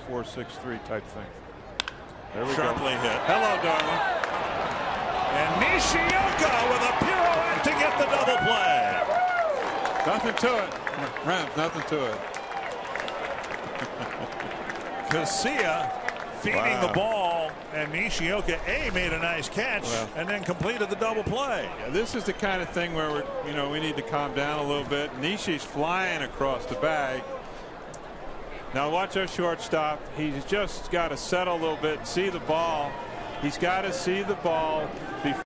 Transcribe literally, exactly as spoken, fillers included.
four six three type thing. There we Sharply go. hit. Hello, darling. And Nishioka with a pirouette to get the double play. Nothing to it. Rams, nothing to it. Casilla feeding Wow. the ball, and Nishioka A made a nice catch well, and then completed the double play. Yeah, this is the kind of thing where we're, you know, we need to calm down a little bit. Nishi's flying across the bag. Now watch our shortstop. He's just got to settle a little bit and see the ball. He's got to see the ball before